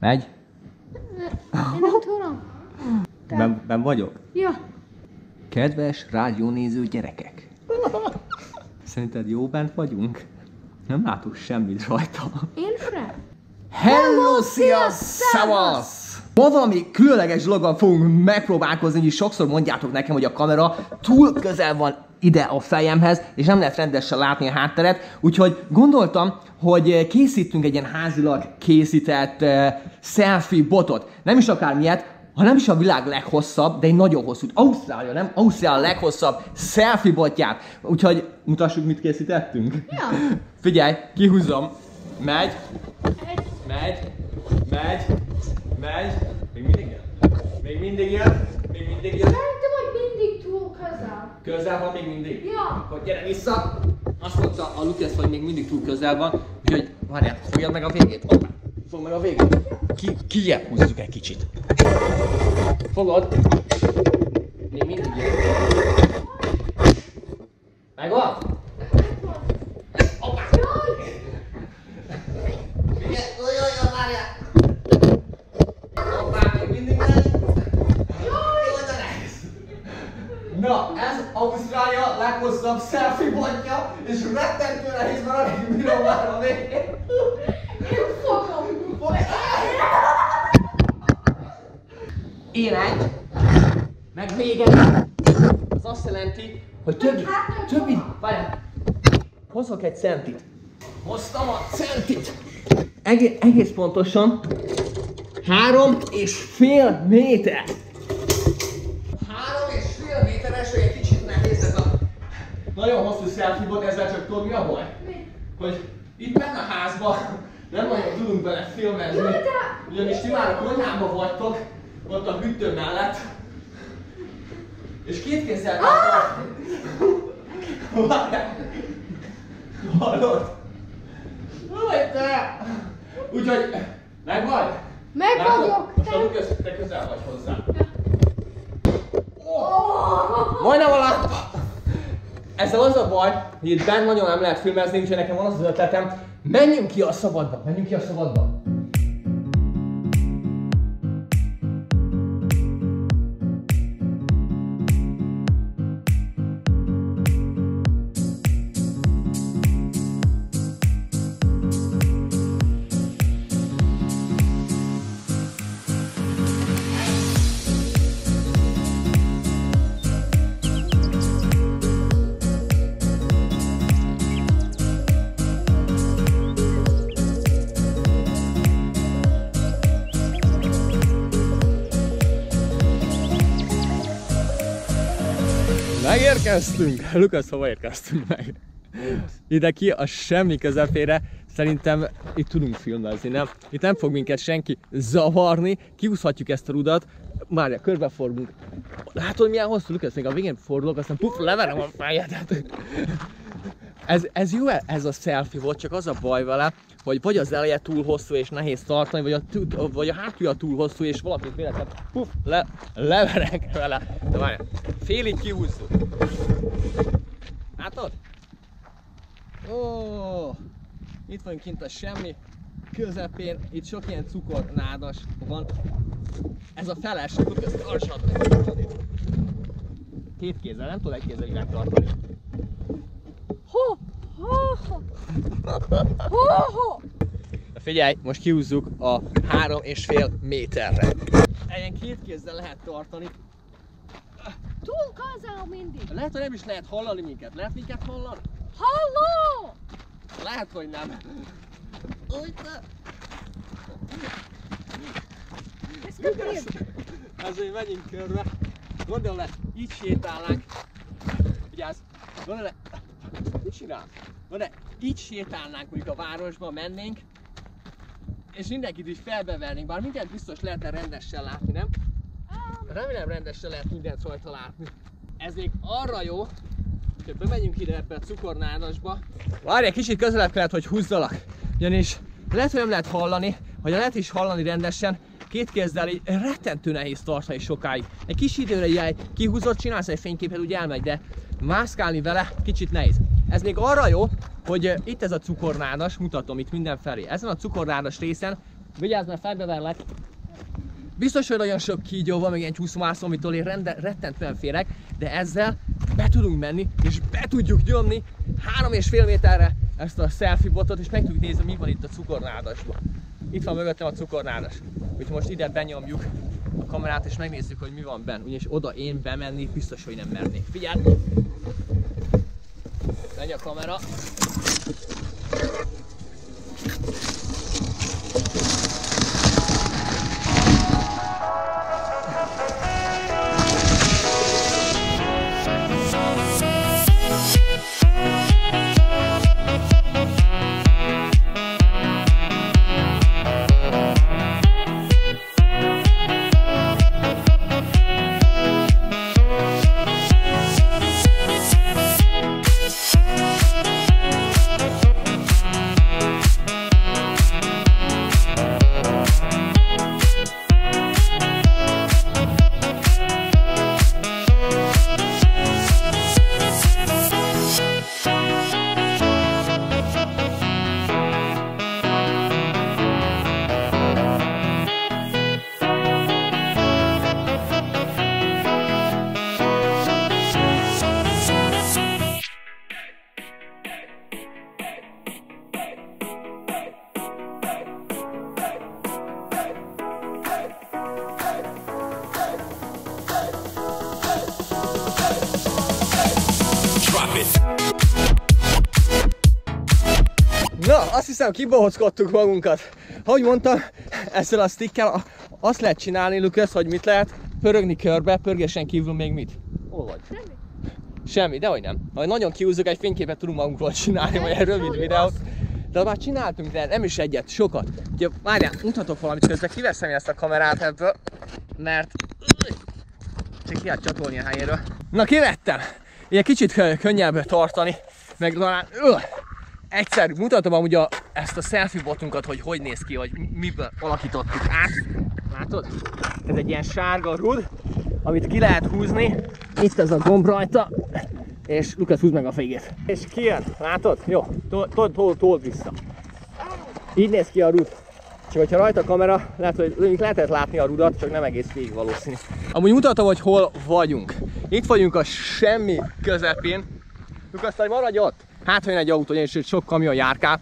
Megy? Én nem tudom. Ben vagyok? Ja. Kedves rádiónéző gyerekek! Szerinted jó bent vagyunk? Nem látok semmit rajta. Én sem. Hello, szia, szavasz! Ma valami különleges dologgal fogunk megpróbálkozni, hogy sokszor mondjátok nekem, hogy a kamera túl közel van ide a fejemhez, és nem lehet rendesen látni a hátteret, úgyhogy gondoltam, hogy készítünk egy ilyen házilag készített selfie botot. Nem is akármilyet, hanem is a világ leghosszabb, de egy nagyon hosszú, Ausztrália, nem? Ausztrália leghosszabb selfie botját. Úgyhogy mutassuk, mit készítettünk. Ja. Figyelj, kihúzom. Megy. Megy. Megy. Megy. Még mindig jön. Még mindig jön. Még mindig jön. Szerintem, hogy mindig túl közel. Közel van még mindig? Ja. Akkor gyere vissza. Azt mondta a Lukasz, hogy még mindig túl közel van. Úgyhogy várjál, fogjad meg a végét. Hoppá. Fogd meg a végét. Kijebb húzzuk egy kicsit. Fogod. Még mindig jön. Megvan? Hoppá. Jaj, várjál. Hoppá, még mindig megy. Jaj, de nehéz. Na, ez Ausztrália leghosszabb selfie botja, és rettentő nehéz, mert alig bírom már a végén. Én fogom. Én egy, meg még egy. Az azt jelenti, hogy többi, várjál. Hozok egy centit. Hoztam a centit. Egész pontosan 3,5 méter. 3,5 méteres, hogy egy kicsit nehéz ez a nagyon hosszú selfie bot, ezzel csak tudod mi a baj? Mi? Hogy itt benne a házban nem nagyon tudunk bele filmezni, ugyanis ti már a konyhában vagytok, ott a hűtő mellett, és két kézzel várjál! Hallod? Hogy te! Úgyhogy meg vagy? Meg vagyok! Most a Lukasz, te közel vagy hozzá. Majdnem a lámpa! Ezzel az a baj, hogy itt benn nagyon nem lehet filmezni, úgyhogy nekem van az az ötletem, menjünk ki a szabadba! Menjünk ki a szabadba! Megérkeztünk! Lukasz, hova érkeztünk meg? Ide ki a semmi közepére, szerintem itt tudunk filmezni, nem? Itt nem fog minket senki zavarni, kiúszhatjuk ezt a rudat, várjál, körbeforgunk. Látod milyen hosszú, Lukasz? Még a végén fordulok, aztán puff, leverem a fejedet. Ez jó ez a selfie volt, csak az a baj vele, hogy vagy az eleje túl hosszú és nehéz tartani, vagy a hátulja túl hosszú és valamit véletlen puff, leverek vele. De várjál, félig kihúzzuk. Látod? Ó, itt vagyunk kint a semmi közepén, itt sok ilyen cukornádas van. Ez a feles, Lukasz, tartsad meg. Két kézzel, nem tudod egy kézzel így megtartani. Figyelj, most kihúzzuk a 3,5 méterre. Ilyen két kézzel lehet tartani. Túl közel mindig. Lehet, hogy nem is lehet hallani minket. Lehet minket hallani? Halló! Lehet, hogy nem. Úgy ne! Ez kötőjön. Ezért megyünk körbe. Gondolj le, így sétálnánk. Vigyázz! Gondolj le! Mit csinál? Gondolj, így sétálnánk, mondjuk a városba mennénk, és mindenkit is felbevernénk, bár mindent biztos lehetne rendesen látni, nem? Remélem rendesen lehet mindent rajta látni. Ez még arra jó, hogy bemegyünk ide ebbe a cukornádasba. Várj, egy kicsit közelebb kellett, hogy húzzalak. Ugyanis lehet, hogy nem lehet hallani, vagy lehet is hallani rendesen, két kézzel így rettentő nehéz tartani sokáig. Egy kis időre így kihúzott, csinálsz egy fényképet, úgy elmegy, de mászkálni vele kicsit nehéz. Ez még arra jó, hogy itt ez a cukornádas, mutatom itt mindenfelé. Ezen a cukornádas részen Vigyázz, mert fejbeverlek. Biztos, hogy nagyon sok kígyó van, meg ilyen csúszómászó, amitől én rettentően félek, de ezzel be tudunk menni, és be tudjuk nyomni 3,5 méterre ezt a selfie botot, és meg tudjuk nézni, mi van itt a cukornádasban. Itt van mögöttem a cukornádas. Úgyhogy most ide benyomjuk a kamerát, és megnézzük, hogy mi van benne. Ugyanis oda én bemenni biztos, hogy nem mernék. Figyelj! Megy a kamera. Na, azt hiszem, kibohockodtuk magunkat. Ahogy mondtam, ezzel a stickkel azt lehet csinálni, Lukasz, hogy mit lehet pörögni körbe, pörgésen kívül még mit? Hol vagy? Semmi. Semmi, dehogy nem. Ha nagyon kiúzzuk, egy fényképet tudunk magunkról csinálni, vagy egy rövid videót. De már csináltunk, de nem is egyet, sokat. Ugye, várjál, mutatok valamit, közben kiveszem ezt a kamerát ebből, mert csak ki lehet csatolni a helyéről. Na, kivettem! Ilyen kicsit könnyebb tartani, meg talán egyszer mutatom amúgy ezt a selfie botunkat, hogy néz ki, hogy miből alakítottuk át. Látod? Ez egy ilyen sárga rud, amit ki lehet húzni. Itt ez a gomb rajta, és Lukasz húz meg a végét. És kijön, látod? Jó, told vissza. Így néz ki a rud. Csak hogyha rajta a kamera, lehetett látni a rudat, csak nem egész végig valószínű. Amúgy mutatom, hogy hol vagyunk. Itt vagyunk a semmi közepén. Lukasz, hogy maradj ott! Hát, hogy egy autó, és sok kamion járkál.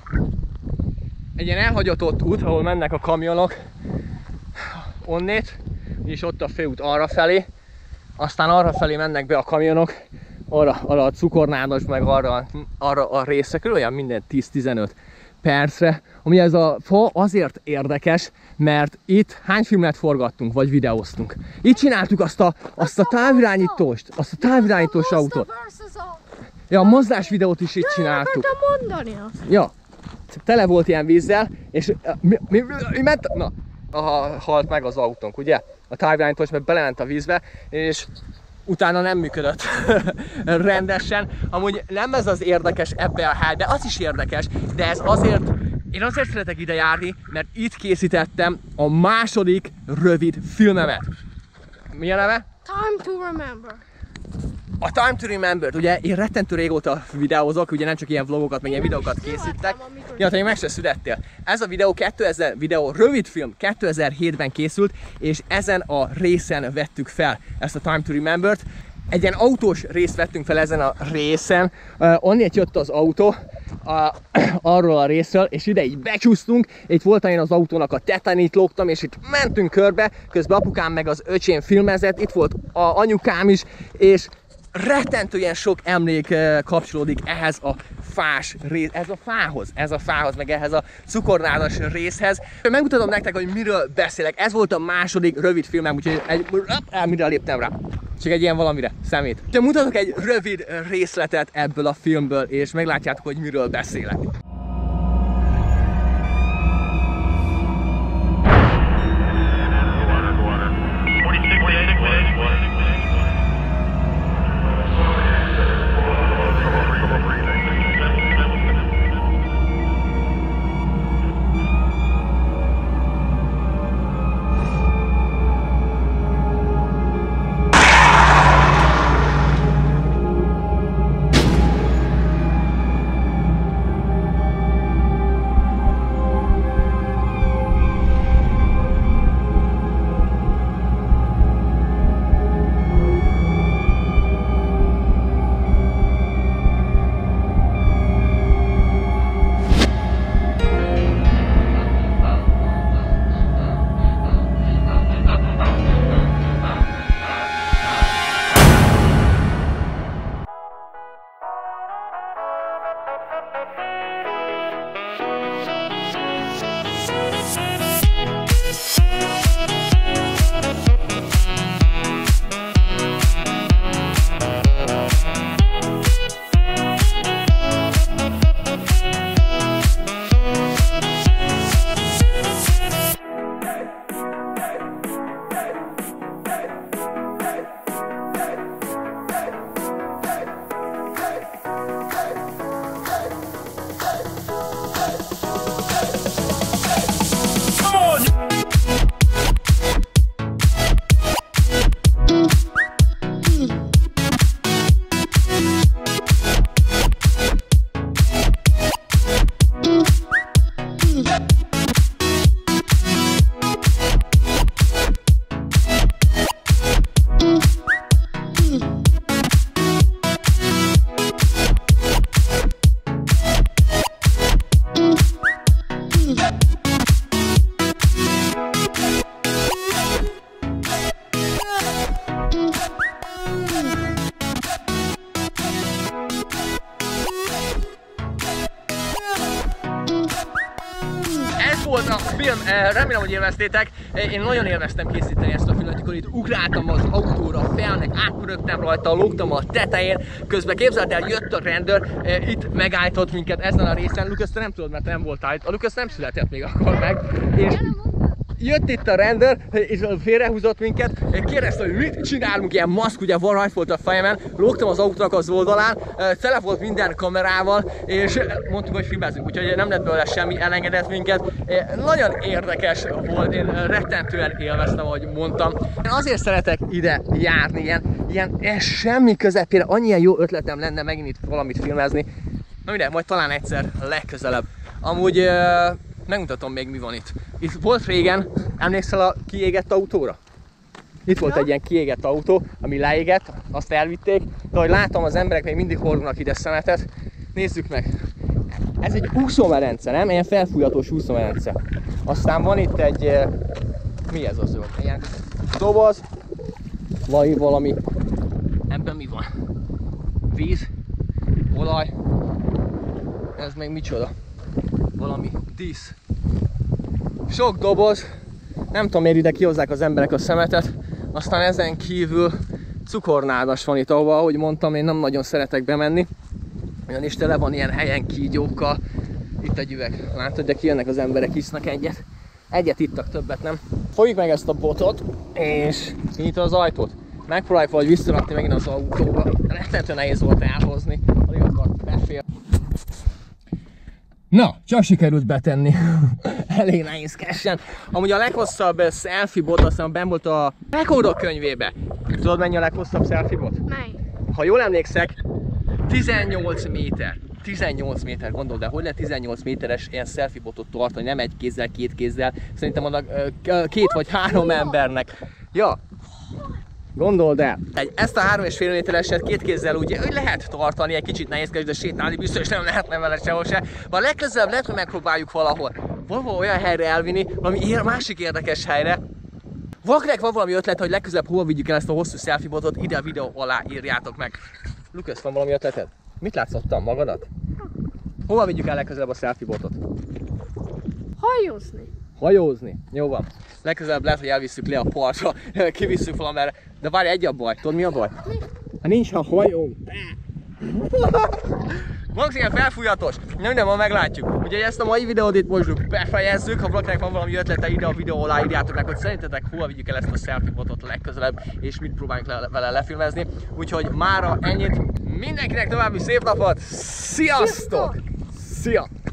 Egy ilyen elhagyott ott út, ahol mennek a kamionok. Onnét, és ott a főút arra felé. Aztán arra felé mennek be a kamionok. Arra a cukornádas, meg arra a részre, körül olyan minden 10-15 percre. Ami ez a fa azért érdekes, mert itt hány filmet forgattunk, vagy videóztunk. Itt csináltuk azt a távirányítós autót. Ja, a mozdás videót is itt csináltuk. Mondani azt. Ja, tele volt ilyen vízzel, és mi ment? Na, halt meg az autónk, ugye? A távirányítós, mert belement a vízbe, és utána nem működött rendesen. Amúgy nem ez az érdekes ebbe a helybe, az is érdekes, de ez azért, én azért szeretek ide járni, mert itt készítettem a második rövid filmemet. Mi a neve? Time to remember. A Time to Remember, ugye én rettentő régóta videózok, ugye nem csak ilyen vlogokat, meg ilyen videókat készítek. Ja, te még meg se születtél. Ez a videó rövid film 2007-ben készült, és ezen a részen vettük fel ezt a Time to Remember-t. Egy ilyen autós részt vettünk fel ezen a részen, onnét jött az autó, arról a részről, és ide így becsúsztunk, itt voltam én az autónak a tetejét lógtam, és itt mentünk körbe, közben apukám meg az öcsém filmezett, itt volt a anyukám is, és rettentően sok emlék kapcsolódik ehhez a fás rész, ez a fához, meg ehhez a cukornádas részhez. Megmutatom nektek, hogy miről beszélek. Ez volt a második rövid filmem, úgyhogy mire léptem rá. Csak egy ilyen valamire, szemét. Mutatok egy rövid részletet ebből a filmből, és meglátjátok, hogy miről beszélek. remélem, hogy élveztétek. Én nagyon élveztem készíteni ezt a filmet, amikor itt ugráltam az autóra, a felnek, átpörögtem rajta, lógtam a tetején, közben képzeld el, jött a rendőr, itt megállított minket ezen a részen. Lukasz, te nem tudod, mert nem voltál itt. A Lukasz nem született még akkor meg. És jött itt a rendőr, és félrehúzott minket, kérdezte, hogy mit csinálunk, ilyen maszk, ugye van rajta volt a fejemen, lógtam az autónak az oldalán, tele volt minden kamerával, és mondtuk, hogy filmezünk, úgyhogy nem lett belőle semmi, elengedett minket. Nagyon érdekes volt, én rettentően élveztem, ahogy mondtam. Én azért szeretek ide járni, ilyen semmi közepére, annyian jó ötletem lenne megint itt valamit filmezni. Na mindegy, majd talán egyszer legközelebb. Amúgy megmutatom még mi van itt. Itt volt régen, emlékszel a kiégett autóra? Itt volt egy ilyen kiégett autó, ami leégett, azt elvitték, de ahogy látom, az emberek még mindig hordanak ide szemetet. Nézzük meg! Ez egy úszómedence, nem? Ilyen felfújhatós úszómedence. Aztán van itt egy... mi ez az zöld? Ilyen doboz, valami... Ebben mi van? Víz, olaj, ez még micsoda? Valami dísz. Sok doboz, nem tudom miért ide kihozzák az emberek a szemetet, aztán ezen kívül cukornádas van itt, ahova, ahogy mondtam, én nem nagyon szeretek bemenni, ugyanis tele van ilyen helyen kígyókkal. Itt egy üveg, látod, de kijönnek az emberek, isznak egyet. Egyet ittak, többet nem. Fogjuk meg ezt a botot, és kinyitom az ajtót. Megpróbáljuk valahogy visszarakni megint az autóba. Rettentően nehéz volt elhozni, alig akart befér. Na, csak sikerült betenni. Elég nehézkesen. Amúgy a leghosszabb selfie bot, aztán benn volt a rekordok könyvébe. Tudod, mennyi a leghosszabb selfie bot? Mely? Ha jól emlékszek, 18 méter. 18 méter, gondold, de hogy lehet 18 méteres ilyen selfie botot tartani, nem egy kézzel, két kézzel. Szerintem annak két vagy három embernek. Ja. Gondold el, ezt a 3,5 métereset két kézzel ugye lehet tartani, egy kicsit nehézkes, de sétálni biztos nem lehetne vele sehol se. De legközelebb lehet, hogy megpróbáljuk valahol olyan helyre elvinni, valami másik érdekes helyre. Valakinek van valami ötlet, hogy legközelebb hova vigyük el ezt a hosszú selfie botot, ide a videó alá írjátok meg. Lukasz, van valami ötleted? Mit látsz ottan, magadat? Hova vigyük el legközelebb a selfie botot? Hajózni. Hajózni? Jó van. Legközelebb lehet, hogy elvisszük le a partra, kivisszük valamerre. De várj, egy a baj. Tudod mi a baj? Hát nincs a hajó. Valószínűleg felfújatos. Minden ma meglátjuk. Úgyhogy ezt a mai videót itt most befejezzük. Ha valakinek van valami ötlete, ide a videó alá írjátok meg, hogy szerintetek hova vigyük el ezt a selfie botot legközelebb, és mit próbáljunk vele lefilmezni. Úgyhogy mára ennyit. Mindenkinek további szép napot. Sziasztok! Szia!